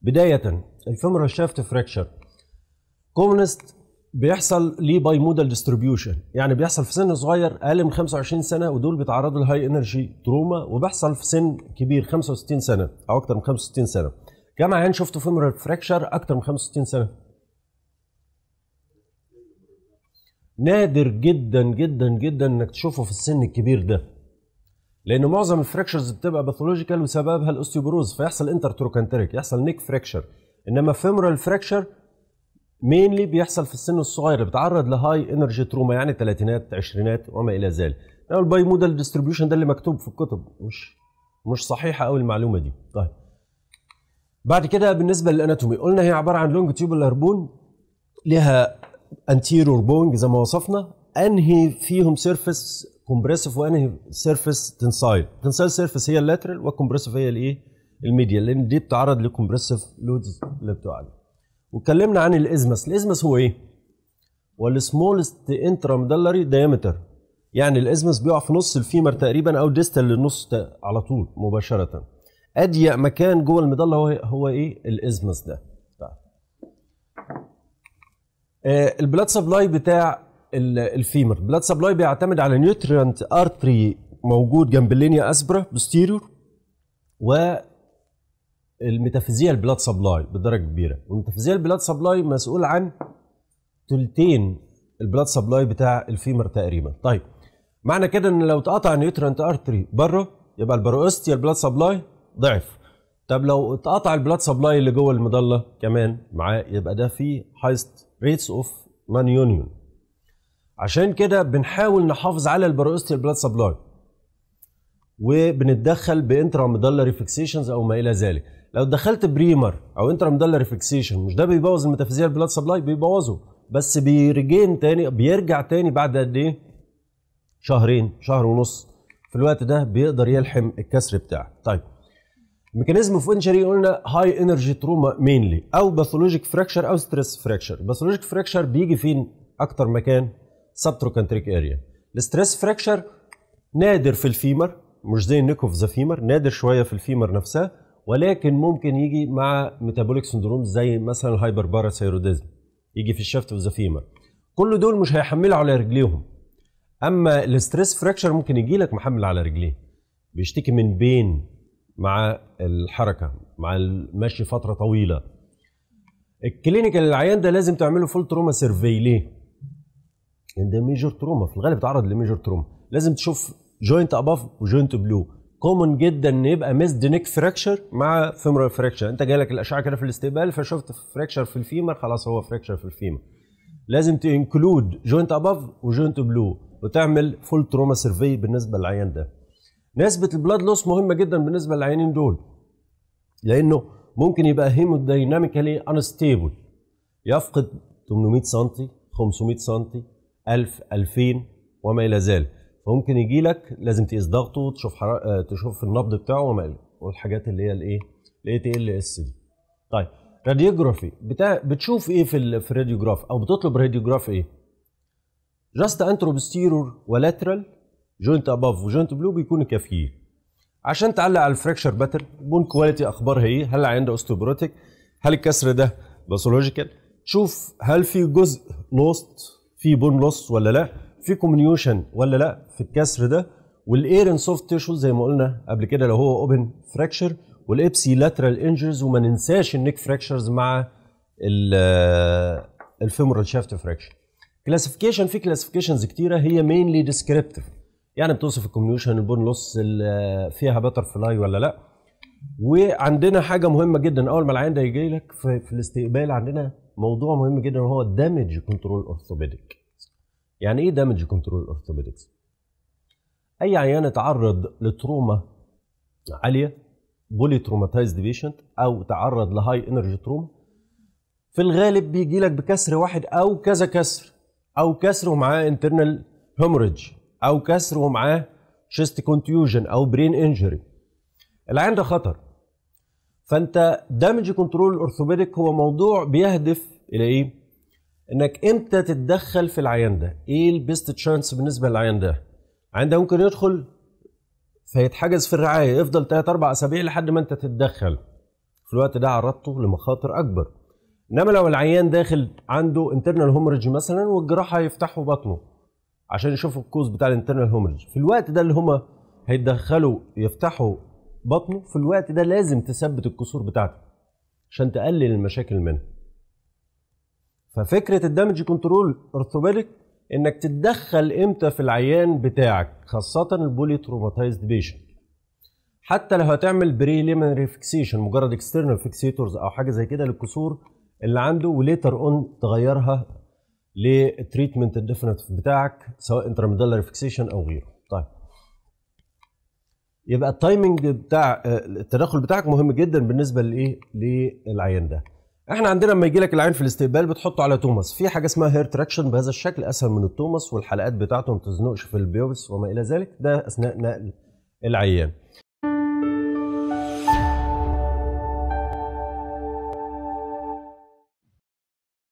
بدايه الفيمورال شافت فراكشر كومنست بيحصل ليه باي مودال ديستريبيوشن، يعني بيحصل في سن صغير اقل من 25 سنه ودول بيتعرضوا لهاي انرجي تروما، وبيحصل في سن كبير 65 سنه او اكتر من 65 سنه. كم عيان شفتوا فيمورال فراكشر اكتر من 65 سنه؟ نادر جدا جدا جدا انك تشوفه في السن الكبير ده، لان معظم الفراكشرز بتبقى باثولوجيكال وسببها الاوستيوبروز، فيحصل انترتروكانتريك، يحصل نيك فراكشر. انما فيمورال فراكشر مينلي بيحصل في السن الصغير اللي بيتعرض لهاي انرجي تروما، يعني ثلاثينات عشرينات وما الى ذلك. الباي مودال ديستريبيوشن ده اللي مكتوب في الكتب مش صحيحه قوي المعلومه دي. طيب بعد كده بالنسبه للاناتومي قلنا هي عباره عن لونج تيوبولار بون لها انتيرور بونج زي ما وصفنا، انهي فيهم سيرفيس كومبريسيف وانهي سيرفيس تنسايل. تنسايل سيرفيس هي اللاترال والكومبريسيف هي الايه؟ الميديال، لان دي بتعرض لكومبريسيف لودز اللي بتوعنا. واتكلمنا عن الازمس. الازمس هو ايه؟ هو السمولست انتراميدالري دايمتر، يعني الازمس بيقع في نص الفيمر تقريبا او ديستال للنص على طول مباشره. اضيق مكان جوه المظله هو ايه؟ الازمس ده. البلاد سبلاي بتاع الفيمر، البلاد سبلاي بيعتمد على نيوتريانت ارتري موجود جنب اللينيا اسبرا بوستيريور، والميتافيزيال بلاد سبلاي بدرجه كبيره. والميتافيزيال بلاد سبلاي مسؤول عن ثلثين البلاد سبلاي بتاع الفيمر تقريبا. طيب معنى كده ان لو اتقطع النيوتريانت ارتري بره يبقى الباروستيال بلاد سبلاي ضعف. طب لو اتقطع البلاد سبلاي اللي جوه المظله كمان معاه يبقى ده فيه هايست ريتس اوف نون يونيون. عشان كده بنحاول نحافظ على الباروستيال بلاد سبلاي وبنتدخل بانتراميدالري فيكسيشنز او ما الى ذلك. لو دخلت بريمر او انتراميدالري فيكسيشن مش ده بيبوظ الميتافيزيال بلاد سبلاي؟ بيبوظه، بس بيرجع تاني بعد قد ايه؟ شهرين، شهر ونص. في الوقت ده بيقدر يلحم الكسر بتاعه. طيب ميكانيزم اوف انجري قلنا هاي انرجي تروما مينلي، او باثولوجيك فراكشر او ستريس فراكشر. باثولوجيك فراكشر بيجي فين اكتر مكان؟ سبتروكانتريك اريا. الستريس فراكشر نادر في الفيمر، مش زي النيك اوف ذا فيمر، نادر شويه في الفيمر نفسها، ولكن ممكن يجي مع ميتابوليك سندروم زي مثلا الهايبر باراثايروديزم، يجي في الشفت اوف ذا فيمر. كل دول مش هيحملوا على رجليهم. اما الستريس فراكشر ممكن يجي لك محمل على رجليه، بيشتكي من بين مع الحركه مع المشي فتره طويله. الكلينيكال العيان ده لازم تعمله فول تروما سيرفي. ليه؟ لان ده ميجور تروما، في الغالب بيتعرض لميجور تروما. لازم تشوف جوينت اباف وجوينت بلو. كومن جدا ان يبقى ميسد نيك فراكشر مع فيمورال فراكشر. انت جالك الاشعه كده في الاستقبال فشفت فراكشر في الفيمر، خلاص هو فراكشر في الفيمر. لازم تنكلود جوينت اباف وجوينت بلو وتعمل فول تروما سيرفي بالنسبه للعيان ده. نسبه البلاد لوس مهمه جدا بالنسبه للعيانين دول، لانه ممكن يبقى هيمودايناميكالي انستيبل، يفقد 800 سم 500 سم 1000 2000 وما الى ذلك. فممكن يجي لك لازم تقيس ضغطه، تشوف النبض بتاعه وما الى والحاجات اللي هي الايه؟ الاي تي ال اس دي. طيب راديوجرافي بتشوف ايه في الراديوجراف او بتطلب راديوجراف ايه؟ جاست انتروبستيرور ولاترال جوينت اباف وجوينت بلو بيكونوا كافيين عشان تعلق على الفراكشر باترن. بون كواليتي اخبارها ايه؟ هل عنده اوستيوبروتيك؟ هل الكسر ده باثولوجيكال؟ شوف هل في جزء لوست، في بون لوست ولا لا، في كوميونيوشن ولا لا في الكسر ده. والايرن سوفت تيشو زي ما قلنا قبل كده لو هو اوبن فراكشر، والابسي لاترال انجرز، وما ننساش النيك فراكشرز مع الفيمورال شافت فراكشر. كلاسيفيكيشن، في كلاسيفيكيشنز كتيره هي مينلي ديسكريبتيف، يعني بتوصف الكوميونيوشن، البون لوس فيها باتر فلاي ولا لا. وعندنا حاجه مهمه جدا اول ما العيان ده يجي لك في الاستقبال، عندنا موضوع مهم جدا وهو الدامج كنترول اورثوبيديك. يعني ايه دامج كنترول اورثوبيدكس؟ اي عيان اتعرض لتروما عاليه، بولي تروماتايزد بيشنت، او تعرض لهاي انرجي تروما، في الغالب بيجي لك بكسر واحد او كذا كسر، او كسر ومعاه انترنال هيموريدج، او كسر ومعاه شيست كونتيوجن او برين انجري. العيان ده خطر. فانت دامج كنترول اورثوبيديك هو موضوع بيهدف الى ايه؟ انك امتى تتدخل في العيان ده؟ ايه البيست تشانس بالنسبه للعيان ده؟ العيان ده ممكن يدخل فيتحجز في الرعايه، يفضل 3-4 اسابيع لحد ما انت تتدخل. في الوقت ده عرضته لمخاطر اكبر. انما لو العيان داخل عنده انترنال هومرج مثلا والجراحه هيفتحوا بطنه عشان يشوفوا الكوز بتاع الانترنال هومرج، في الوقت ده اللي هما هيتدخلوا يفتحوا بطنه، في الوقت ده لازم تثبت الكسور بتاعته عشان تقلل المشاكل منها. ففكره الدامج كنترول اورثوبيديك انك تتدخل امتى في العيان بتاعك، خاصه البولي تروماتايزد بيشنت. حتى لو هتعمل بريليمينري فيكسيشن، مجرد اكسترنال فيكسيتورز او حاجه زي كده للكسور اللي عنده، وليتر اون تغيرها للتريتمنت الديفينيتيف بتاعك سواء انتراميدالري فيكسيشن او غيره. طيب يبقى التايمنج بتاع التدخل بتاعك مهم جدا بالنسبه لايه؟ للعيان ده. احنا عندنا لما يجي لك العيان في الاستقبال بتحطه على توماس، في حاجه اسمها هير تراكشن بهذا الشكل اسهل من التوماس، والحلقات بتاعته ما تزنقش في البيوبس وما الى ذلك، ده اثناء نقل العيان.